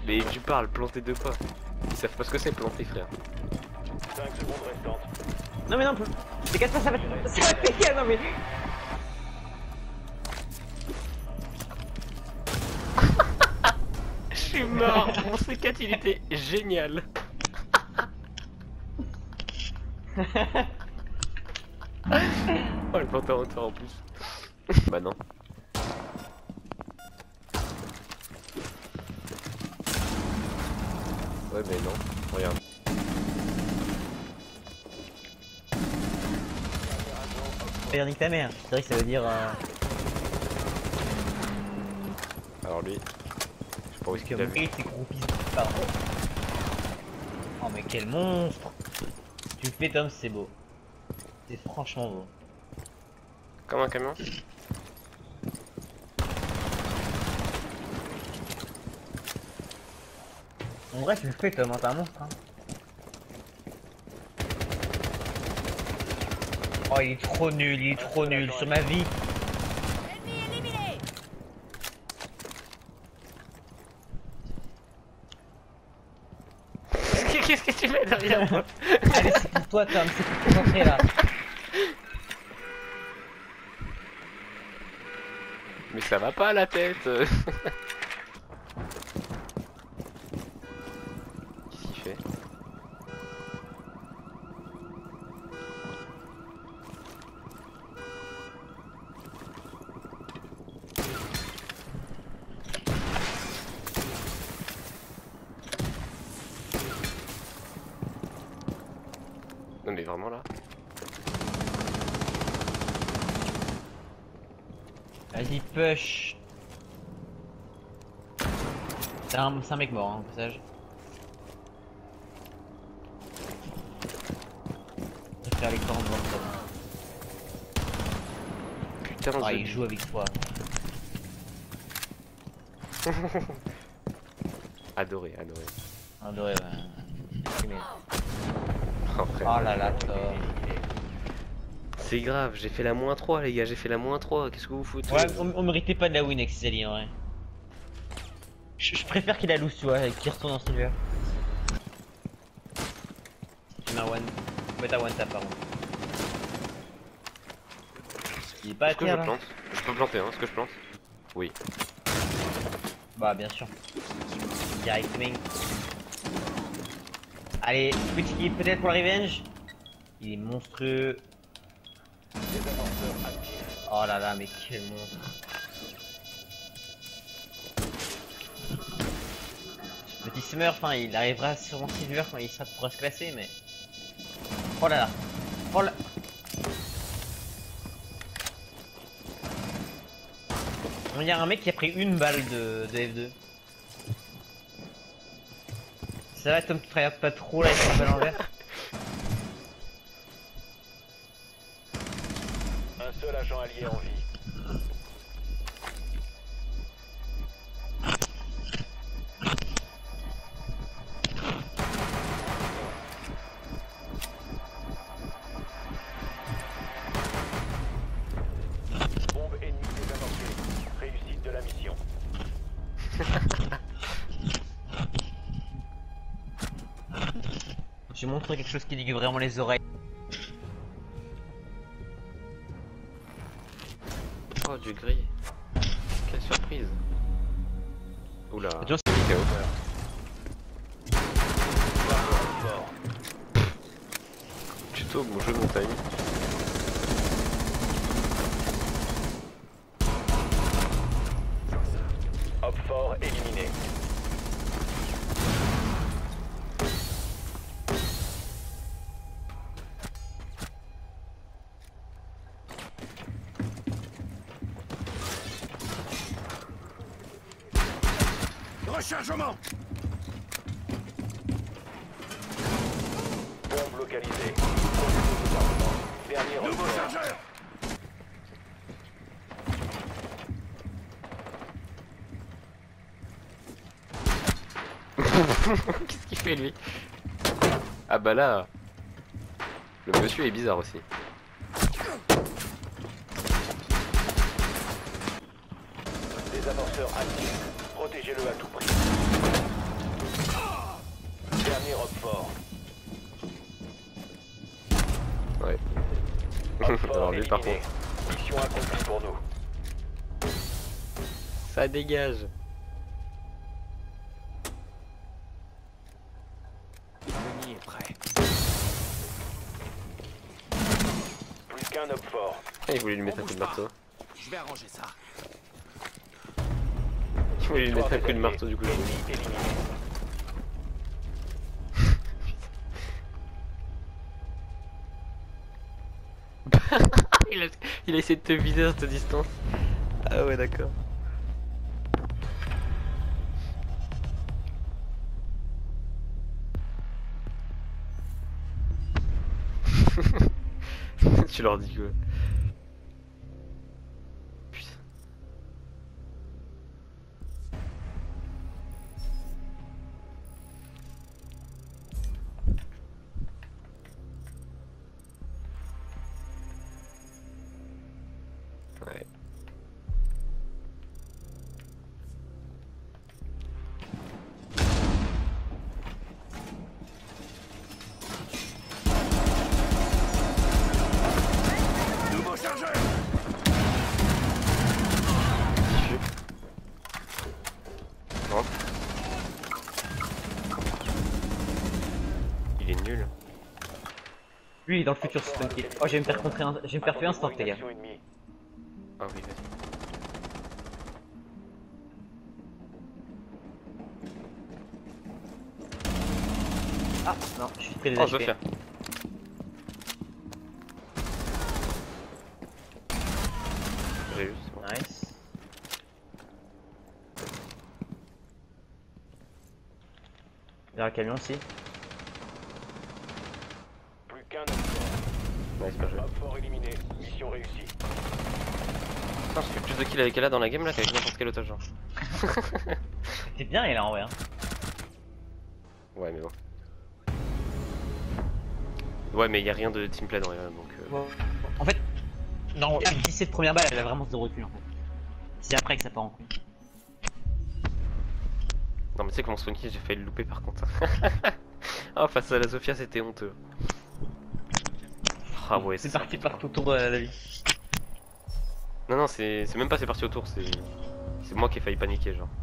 Mais tu parles, planter de quoi? Ils savent pas ce que c'est planter, frère. 5 secondes restantes. Non mais non, dégage pas, ça va péter, non mais... Je suis mort. Mon C4 il était génial. Oh le planter en tour en plus. Bah non. Ouais mais non, regarde. Regarde nique ta mère, c'est vrai que ça veut dire... Alors lui, je sais pas où est-ce qu'il a vu. Oui, c'est gros pisse de pardon. Oh mais quel monstre! Tu le fais Tom, c'est beau. C'est franchement beau. Comme un camion. En vrai tu le fais Tom, hein, t'es un monstre hein. Oh il est trop nul, il est trop nul, sur ma vie. Ennemi éliminé. Qu'est-ce que tu mets derrière moi? Allez c'est pour toi Tom, c'est pour concentrer là. Mais ça va pas la tête. Qu'est-ce qu'il fait? Non mais vraiment là? Vas-y push. C'est un mec mort hein, au passage. Je vais faire les cornes devant le Putain, top. Ah il joue avec toi. Adoré, adoré. Adoré ouais. Oh, frère. Oh là là Tom. C'est grave, j'ai fait la -3 les gars, j'ai fait la -3, qu'est-ce que vous foutez? Ouais, on méritait pas de la win avec Céline en vrai. Je préfère qu'il la loose, tu vois, et qu'il retourne en silver. Tu mets un one. Ouais, t'as one tap par contre. Il est pas à Est-ce que je terre là. plante? Je peux planter, hein, est-ce que je plante? Oui. Bah, bien sûr. Direct main. Allez, petit kill peut-être pour la revenge. Il est monstrueux. Oh là là, mais quel monstre. Ce petit Smurf, hein, il arrivera sûrement silver quand il pourra se classer, mais... Oh là là. Oh là... Il y a un mec qui a pris une balle de F2. Ça va Tom, tu te regardes pas trop là avec la balle en vert. Un seul agent allié en vie. Bombe ennemie désamorcée. Réussite de la mission. Je vais montrer quelque chose qui ligue vraiment les oreilles. Oh, du gris. Quelle surprise. Oula. Attention, KO. Tuto, mon jeu de montagne. Hop fort éliminé. Rechargement. Bombe localisée. Dernier Nouveau ressort. chargeur. Qu'est-ce qu'il fait lui? Ah bah là, le monsieur est bizarre aussi. Désamorceur actif. Protégez-le à tout prix. fort Alors lui par éliminé. contre, Mission accomplie pour nous. ça dégage. Denis est prêt. Plus qu'un homme fort. Il voulait lui mettre un On coup de bouge marteau. Je vais arranger ça. Il voulait lui mettre un coup de marteau du coup. Ennemi éliminé. Il a essayé de te viser à cette distance. Ah ouais d'accord. Tu leur dis quoi? Putain. Ouais. Nouveau chargeur. Non. Il est nul. Lui il est dans le futur, c'est tranquille. Oh, je vais me faire contrer je vais me faire tuer instant, les gars. Action ennemie. Ah oui, vas-y. Ah, non, je suis très Oh, je veux HP. faire. J'ai eu, c'est bon. Nice. Il y a un camion aussi. Plus qu'un homme fort. Nice, bien joué. Homme fort éliminé. Mission réussie. Putain, je fais plus de kills avec elle là dans la game là qu'avec n'importe quel autre genre. C'est bien, il est en vrai. Hein. Ouais, mais bon. Ouais, mais y a rien de teamplay dans les donc. En fait, non, la 17 première balle, elle a vraiment zéro recul en fait. C'est après que ça part en couille. Non, mais tu sais comment Swanky j'ai failli le louper par contre. Ah, face à la Zofia, c'était honteux. Ah ouais, C'est ça, parti putain. partout autour de la vie. Non, non, c'est même pas c'est parti autour, c'est moi qui ai failli paniquer, genre.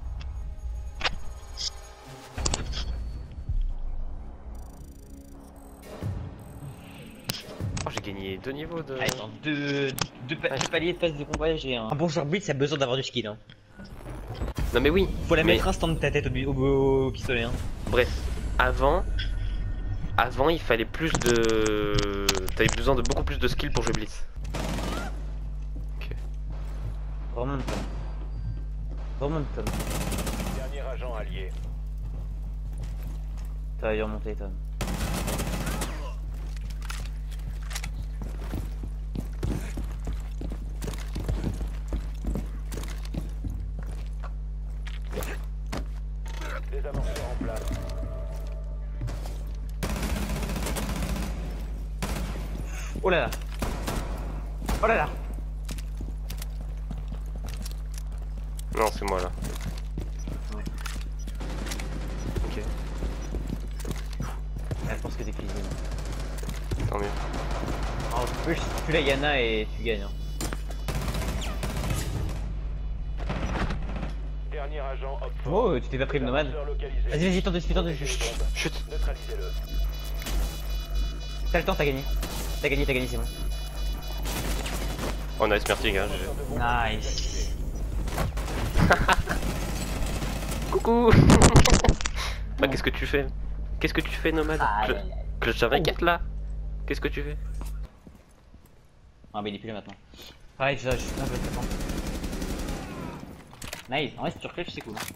Oh, j'ai gagné 2 niveaux de. Allez, dans deux paliers de phase de combat, j'ai un bon joueur blitz, ça a besoin d'avoir du skill. Hein. Non, mais oui. Faut la mais- mettre instant de ta tête au pistolet. Hein. Bref, avant, il fallait plus de. T'avais besoin de beaucoup plus de skill pour jouer Blitz. Ok. Remonte Tom. Remonte Tom. Dernier agent allié. Ça va y remonter Tom. Des amorceurs en place. Oh là là. Oh là là. Non, c'est moi là. Ouais. Ok, Ouais, je pense que t'es cuisine. tant mieux. Alors, tu peux tuer la Yana et tu gagnes. Hein. Dernier agent homme fort. Oh, tu t'es pas pris le nomade. Amorceur localisé. Vas-y, tente. Chut. Neutralisez-le. T'as le temps, t'as gagné. T'as gagné, c'est bon. Oh, nice, merci gars. Amorceur de bombe Nice. Coucou. Bah, qu'est-ce que tu fais? Qu'est-ce que tu fais, Nomade? Que je t'inquiète là. Qu'est-ce que tu fais? Ah, bah il est plus là maintenant. Pareil, je suis un peu content. Nice, en vrai, si tu reclèches, c'est cool. Hein.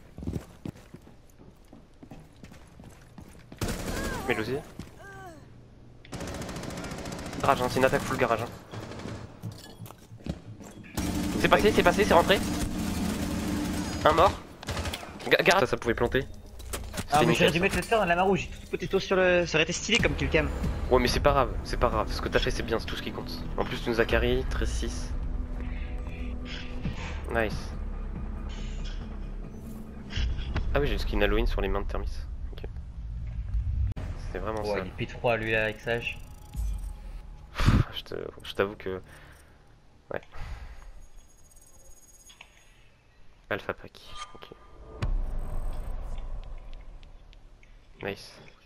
Mais aussi. Garage, hein, c'est une attaque full garage. Hein. C'est passé, c'est rentré. Un mort. Garage, ça pouvait planter. Ah, C'était mais j'aurais nickel, dû mettre le star dans la main rouge, j'ai tout potato sur le. Ça aurait été stylé comme killcam. ça. Ouais, mais c'est pas grave. Ce que t'as fait, c'est bien, c'est tout ce qui compte. En plus, tu nous as carry, 13-6. Nice. Ah oui, j'ai une skin Halloween sur les mains de Thermis. Ok. C'est vraiment Ouais, ça. il est P3 lui là avec Sage. Je je t'avoue que... Ouais. Alpha pack, ok. Nice.